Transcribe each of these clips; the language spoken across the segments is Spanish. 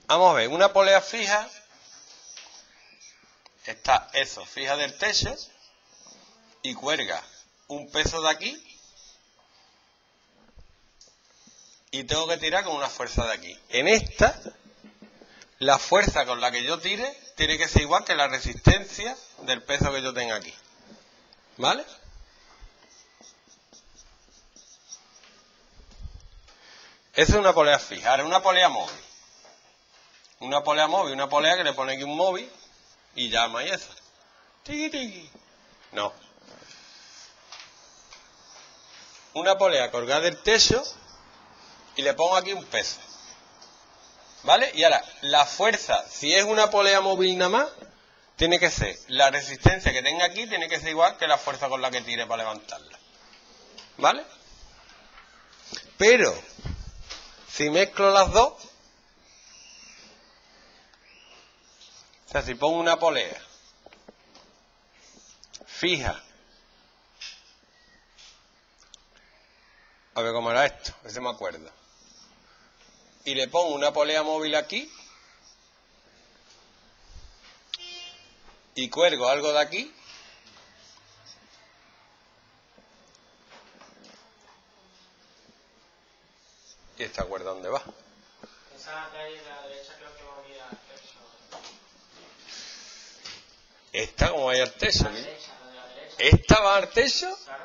Vamos a ver, una polea fija, está eso, fija del techo, y cuelga un peso de aquí, y tengo que tirar con una fuerza de aquí. En esta, la fuerza con la que yo tire tiene que ser igual que la resistencia del peso que yo tenga aquí. ¿Vale? Esa es una polea fija. Ahora, una polea móvil. Una polea móvil, una polea que le pone aquí un móvil y llama y eso. Tiki tiki. No. Una polea colgada del techo y le pongo aquí un peso. ¿Vale? Y ahora, la fuerza, si es una polea móvil nada más, tiene que ser, la resistencia que tenga aquí tiene que ser igual que la fuerza con la que tire para levantarla. ¿Vale? Pero, si mezclo las dos, o sea, si pongo una polea fija, a ver cómo era esto, a ver si me acuerdo, y le pongo una polea móvil aquí, y cuelgo algo de aquí, y esta cuerda ¿dónde va? Esa de ahí, la derecha, creo que va unida al techo. Esta como vaya al techo, La ¿no? derecha, la de la derecha. Esta va al techo Claro.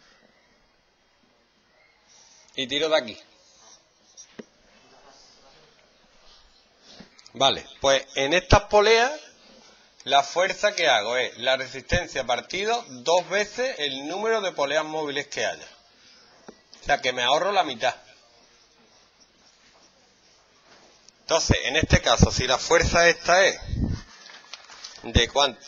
y tiro de aquí. Vale, pues en estas poleas la fuerza que hago es la resistencia partido 2 veces el número de poleas móviles que haya. O sea que me ahorro la mitad. Entonces, en este caso, si la fuerza esta es ¿de cuánto?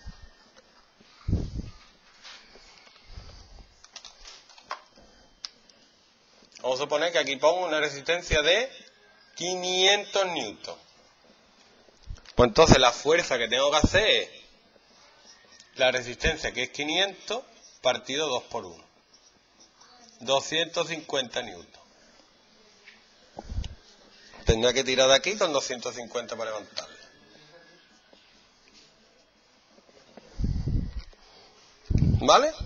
Vamos a suponer que aquí pongo una resistencia de 500 newton. Pues entonces la fuerza que tengo que hacer es la resistencia, que es 500, partido 2 por 1. 250 newton. Tendría que tirar de aquí con 250 para levantarla. ¿Vale?